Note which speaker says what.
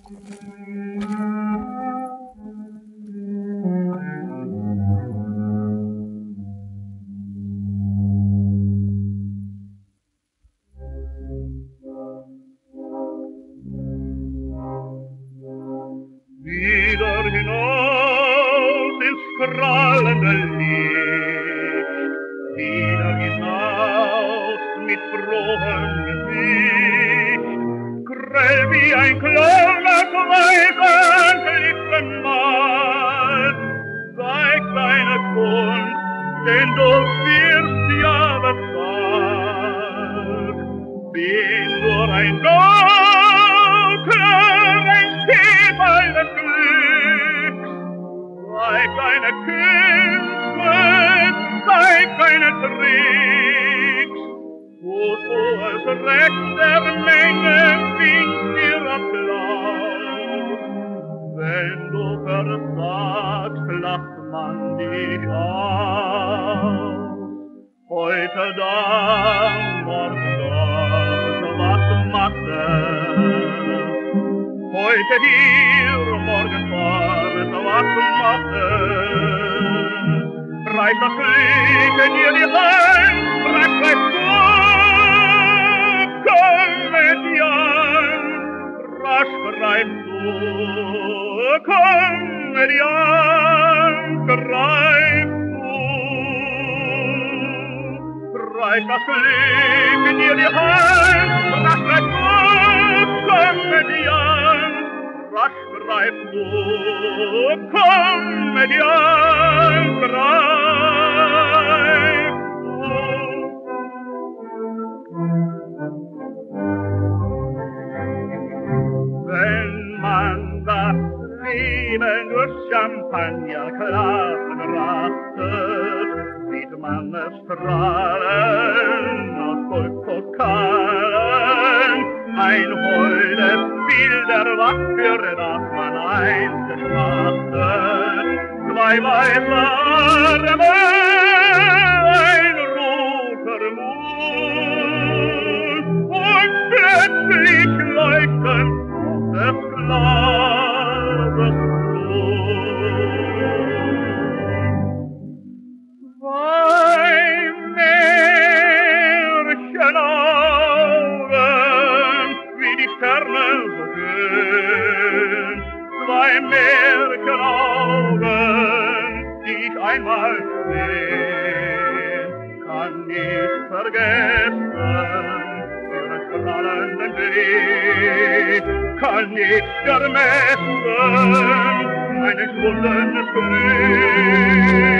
Speaker 1: Wieder hinaus ins strahlende Licht, wieder hinaus mit frohem Gesicht, grell wie ein kleines Weibchen Lippenmal, zeig deine Kunst, denn du wirst ja bezahlt. Bin nur ein Dunkler, ein Stiefel des Glücks, zeig deine Künste, zeig deine Tricks, tust du es recht der Menge, winkt dir Applaus. Wenn du versagst, lacht man dich aus. Heute da, morgen dort, was macht es? Heute hier, morgen fort, was macht es? Reicht das Glück in dir die Hand, reich du, Komödian, rasch greifst du, Komödian, greifst du. Reicht das Glück in dir die Hand, rasch greifst du, Komödian, rasch greifst du, Komödian, greifst du. Wenn man das Leben durch Champagnerklassen rastet, sieht man es strahlen aus Goldpokalen. Ein holdes Bild erwacht, für das man einst geschmachtet. Zwei weiße Arme, ein roter Mund, und plötzlich leuchten des Glases Blut. Zwei Märchenaugen, wie die Sterne so schön, zwei Märchenaugen, die ich einmal sehen, kann nicht vergessen, ihren strahlenden Blick, kann nicht ermessen, meines wundernden Glück.